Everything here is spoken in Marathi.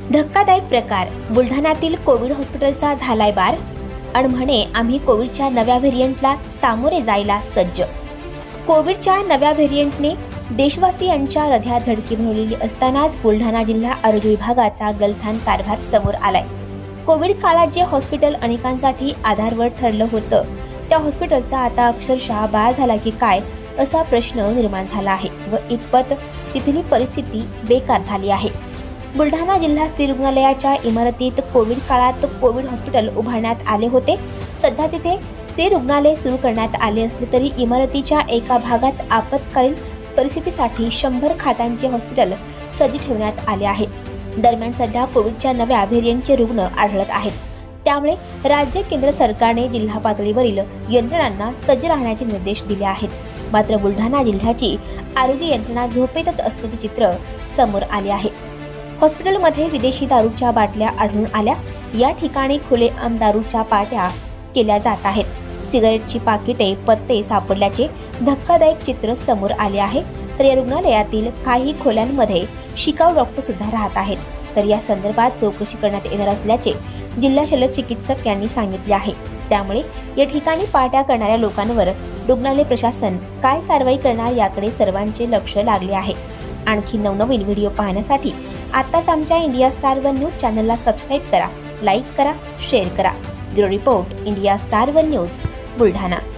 धक्कादायक प्रकार बुलढाण्यातील कोविड हॉस्पिटलचा झालाय बार आणि म्हणे आम्ही कोविडच्या नव्या व्हेरियंटला सामोरे जायला सज्ज। कोविडच्या नव्या व्हेरियंटने देशवासियांच्या हृदयात धडकी भरवलेली असतानाच बुलढाणा जिल्हा आरोग्य विभागाचा गलथान कारभार समोर आलाय। कोविड काळात जे हॉस्पिटल अनेकांसाठी आधारवर ठरलं होतं त्या हॉस्पिटलचा आता अक्षरशः बार झाला की काय असा प्रश्न निर्माण झाला आहे व इतपत तिथली परिस्थिती बेकार झाली आहे। बुलढाणा जिल्हा स्थिर रुग्णालयाच्या इमारतीत कोविड काळात कोविड हॉस्पिटल उभारण्यात आले होते। सध्या तिथे स्थिर रुग्णालय सुरू करण्यात आले असले तरी इमारतीच्या एका भागात आपत्कालीन परिस्थितीसाठी 100 खाटांचे हॉस्पिटल सज्ज ठेवण्यात आले आहे। दरम्यान सध्या कोविडच्या नव्या व्हेरियंटचे रुग्ण आढळत आहेत, त्यामुळे राज्य केंद्र सरकारने जिल्हा पातळीवरील यंत्रणांना सज्ज राहण्याचे निर्देश दिले आहेत। मात्र बुलढाणा जिल्ह्याची आरोग्य यंत्रणा झोपेतच असल्याचे चित्र समोर आले आहे। हॉस्पिटलमध्ये विदेशी दारूच्या बाटल्या आढळून आल्या। या ठिकाणी खुलेआम दारूच्या पाट्या केल्या जात आहेत। सिगारेटची पाकिटे पत्ते सापडल्याचे धक्कादायक चित्र समोर आले आहे। तर या रुग्णालयातील काही खोल्यांमध्ये शिकाऊ डॉक्टर सुद्धा राहत आहेत। तर या संदर्भात चौकशी करण्यात येणार असल्याचे जिल्हा शल्यचिकित्सक यांनी सांगितले आहे। त्यामुळे या ठिकाणी पाट्या करणाऱ्या लोकांवर रुग्णालय प्रशासन काय कारवाई करणार याकडे सर्वांचे लक्ष लागले आहे। आणखी नवनवीन व्हिडिओ पाहण्यासाठी आताच आमच्या इंडिया स्टार वन न्यूज चॅनलला सबस्क्राईब करा, लाईक करा, शेअर करा। Bureau report, India Star One News, Buldhana.